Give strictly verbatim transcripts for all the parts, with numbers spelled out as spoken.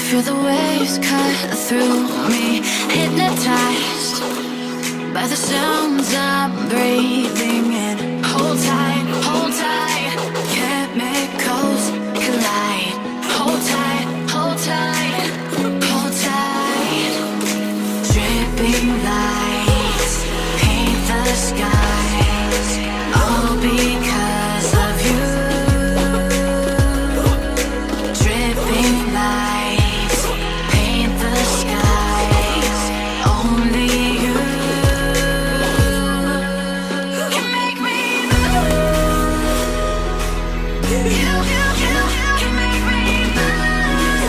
Feel the waves cut through me, hypnotized by the sounds I'm breathing in. Hold tight, hold tight, chemicals collide. Hold tight, hold tight, hold tight. Dripping lights paint the skies, all because of you. Dripping lights paint the skies, only you can make me move. You, you, you can make me move.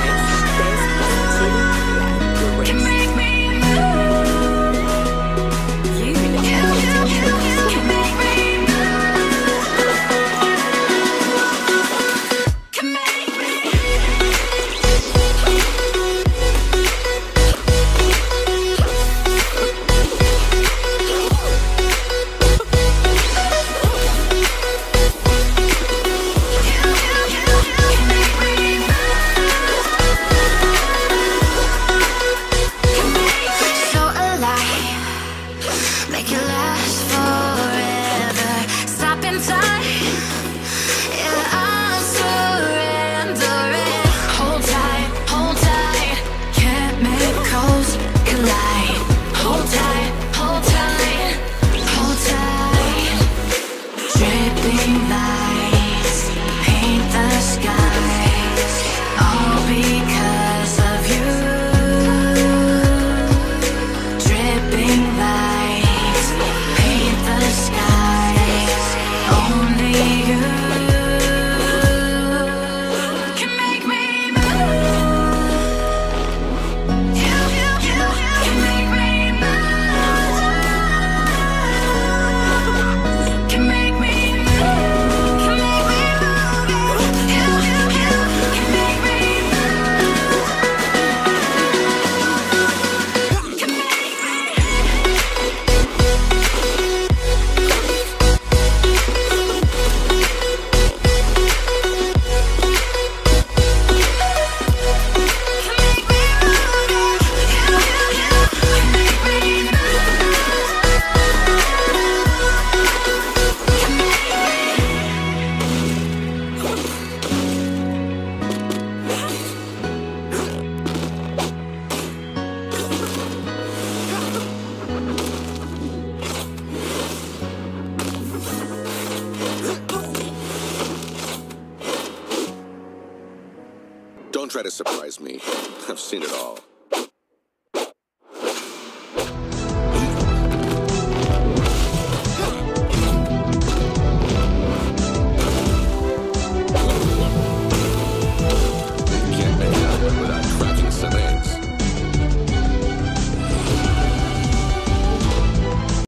Can make me move. You, you, you, you can make me move. Can make me. So alive, make it last forever. Stop in time, yeah, I'm surrendering. Hold tight, hold tight, chemicals collide. Hold tight, hold tight, hold tight. Dripping lights paint the skies, all because of you. Dripping lights paint the skies, only you can make me move. You, you, you can make me move. Can make me move. Can make me move. You, you, you can make me move. Can make me. Don't try to surprise me. I've seen it all.